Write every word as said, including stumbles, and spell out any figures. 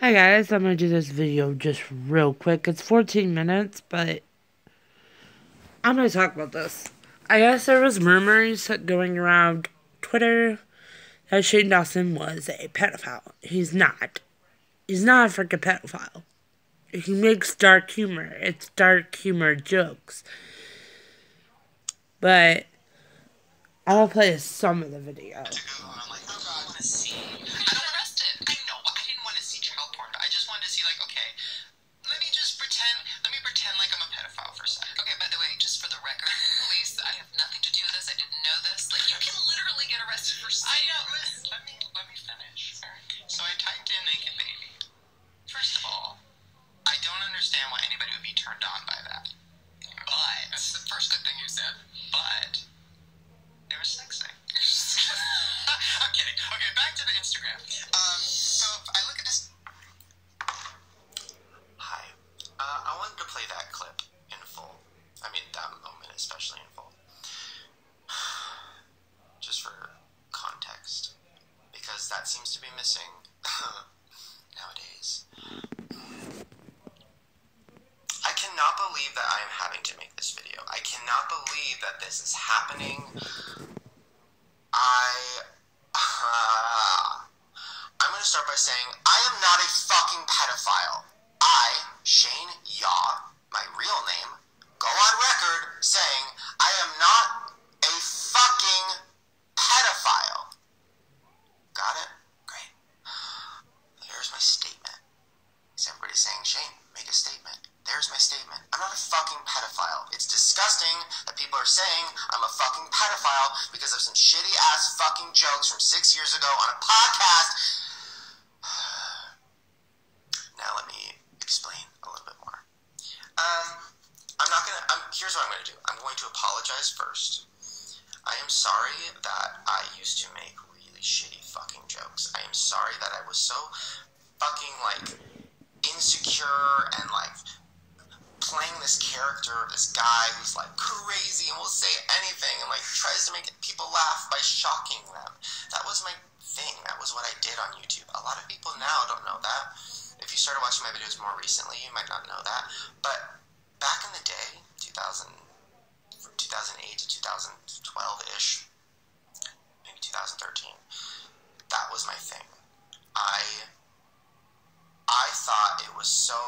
Hi guys, I'm gonna do this video just real quick. It's fourteen minutes, but I'm gonna talk about this. I guess there was rumors going around Twitter that Shane Dawson was a pedophile. He's not. He's not a freaking pedophile. He makes dark humor. It's dark humor jokes. But I'll play some of the video. Pretend like I'm a pedophile for a second. Okay, by the way, just for the record, police, I have nothing to do with this. I didn't know this. Like, you can literally get arrested for saying I know. Listen, let me, let me finish. So I typed in naked baby. First of all, I don't understand why anybody would be turned on by that. But, that's the first good thing you said. But, they were sexy. I'm kidding. Okay, back to the Instagram. Um, so if I look at this... Hi. Uh, I wanted to play that clip in full. I mean, that moment especially in full. Just for context. Because that seems to be missing nowadays. I cannot believe that I am having to make this video. I cannot believe that this is happening. I... Uh, I'm going to start by saying, I am not a fucking pedophile. I, Shane Yaw, my real name, go on record saying I am not a fucking pedophile. Got it? Great. Here's my statement. Is everybody saying, Shane, make a statement? There's my statement. I'm not a fucking pedophile. It's disgusting that people are saying I'm a fucking pedophile because of some shitty ass fucking jokes from six years ago on a podcast. Now let me explain a little bit more. Um, I'm not gonna, I'm, here's what I'm gonna do. I'm going to apologize first. I am sorry that I used to make really shitty fucking jokes. I am sorry that I was so fucking, like, insecure and, like, playing this character, this guy who's, like, crazy and will say anything and, like, tries to make people laugh by shocking them. That was my thing. That was what I did on YouTube. A lot of people now don't know that. If you started watching my videos more recently, you might not know that. But back in the day, two thousand, from two thousand eight to two thousand twelve-ish, maybe two thousand thirteen, that was my thing. I, I thought it was so